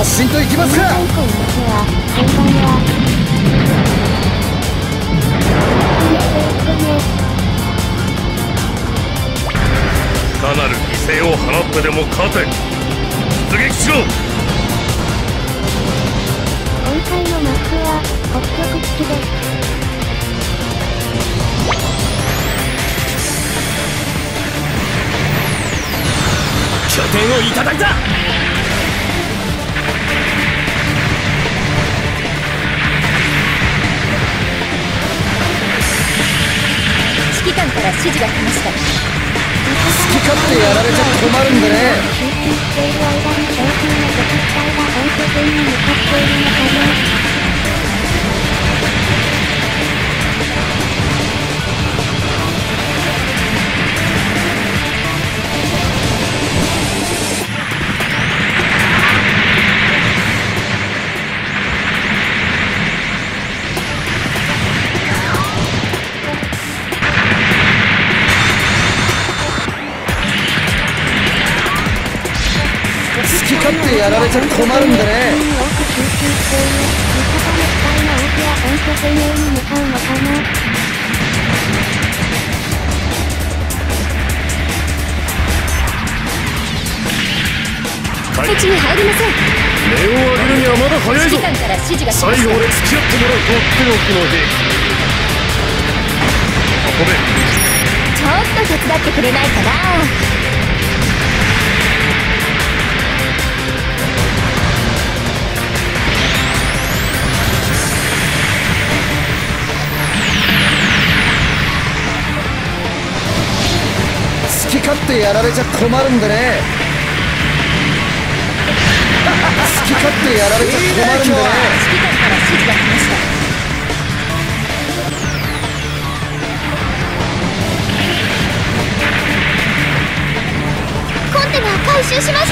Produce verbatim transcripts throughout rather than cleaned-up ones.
発進といきますか。 かなる犠牲を払ってでも勝て。出撃しろ。 今回のマップは北極付きです。 拠点をいただいた。 指揮官から指示が来ました。 好き勝手やられちゃ困るんでね。 集中している間に商品の敵機体が本拠点に向かっているのかな。 好き勝手やられちゃ困るんでね。 敵地に入りません。 音を上げるにはまだ早いぞ。 指揮官から指示が来ました。 最後まで付き合ってもらう。とっておきの兵器。運べ。 ちょっと手伝ってくれないかな。 好き勝手やられちゃ困るんでね。好き勝手やられちゃ困るんでね。 指揮官から指示が来ました。コンテナ回収しました。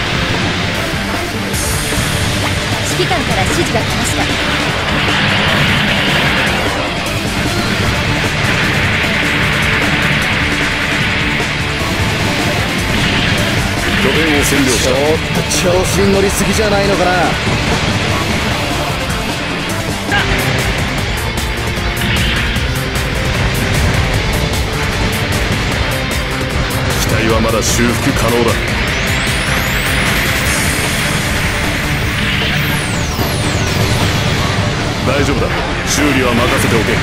指揮官から指示が来ました。 拠点を占領した。 ちょっと調子に乗りすぎじゃないのかな。 機体はまだ修復可能だ。大丈夫だ。修理は任せておけ。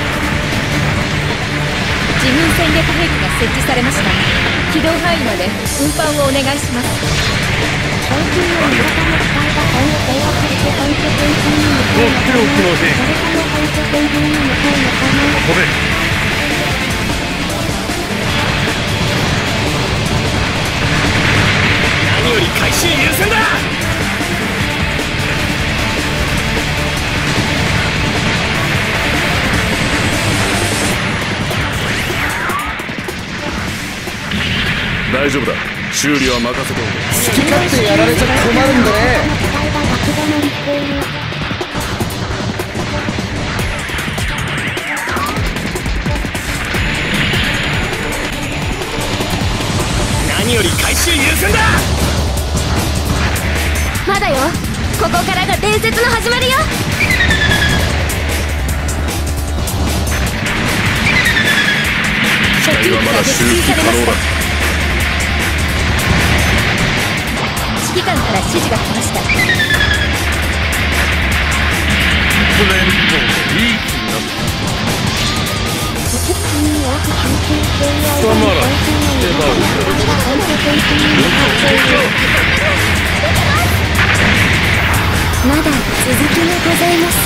自分戦略兵器が設置されました。軌道範囲まで運搬をお願いします。 商品の味方の機体が今後制圧して本拠点陣に向かうのかな。それとも本拠点陣に向かうのかな。 運べ。 何より回収優先だ。 大丈夫だ。修理は任せておけ。 好き勝手やられちゃ困るんでね。 機体が爆弾にしている。 何より回収優先だ。 まだよ。ここからが伝説の始まりよ。 機体はまだ修復可能だ。 指揮官から指示が来ました。 プレントいい気になった。 敵機に多く集中している間にたまらん。 商品の味方の機体が本拠点陣に向かっている。 まだ続きがございます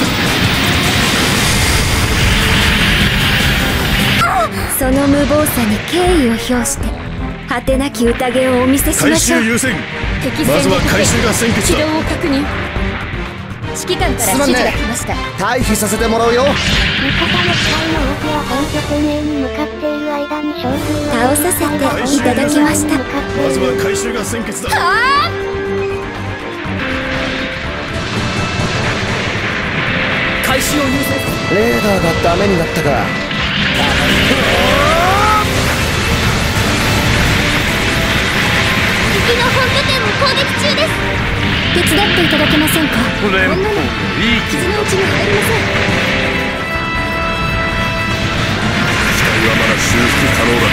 。その無謀さに敬意を表して果てなき宴をお見せしましょう。 回収優先。 敵まずは回収が先決だ。 軌道を確認。指揮官から指示が来ました。 退避させてもらうよ。 味方の機体の多くは本拠点 A に向かっている間に商品倒させていただきました。 まずは回収が先決だ。 はあ。 回収を優先。 レーダーがダメになったか。 敵の本拠点を攻撃中です。手伝って。 ていただけませんか。 連邦のいい気傷のうちに入りません。 機体はまだ修復可能だ。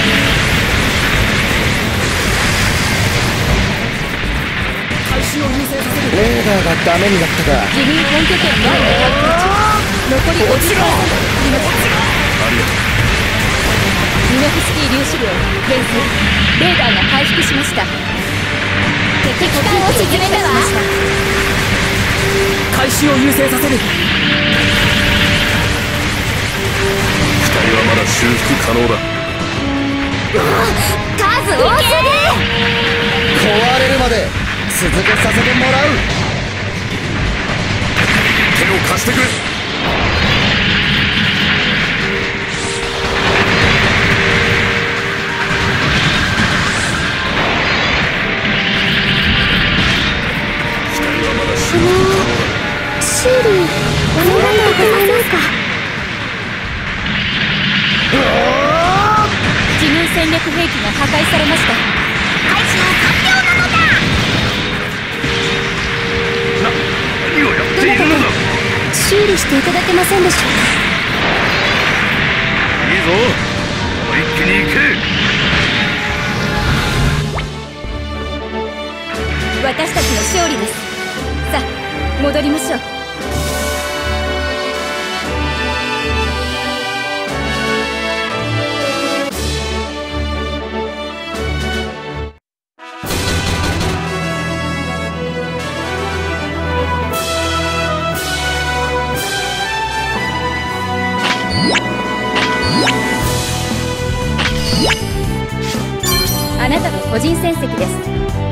開始を優先させる。 レーダーがダメになったか。 自分本拠点前に発見中。残り ごじゅっパーセント ありました。 ありがとう。 ミノフスキー粒子量減衰。レーダーが回復しました。敵機関を沈めたわ。 開始を優先させる。 機体はまだ修復可能だ。 数多すぎ。 壊れるまで続けさせてもらう。 手を貸してくれ。機体はまだ修復可能だ。 修理お願いでございますか。自分戦略兵器が破壊されました。回収完了なのだ。 な、何をやっているのだ。 修理していただけませんでしょういいぞ、思いっきり行け。 私たちの勝利です。さあ戻りましょう。あなたの個人戦績です。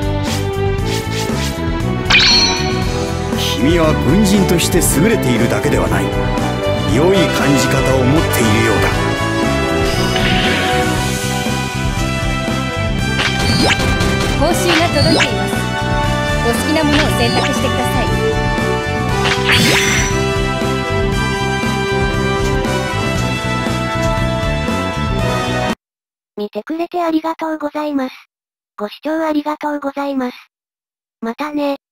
君は軍人として優れているだけではない。良い感じ方を持っているようだ。 報酬が届いています。お好きなものを選択してください。 見てくれてありがとうございます。ご視聴ありがとうございます。またね。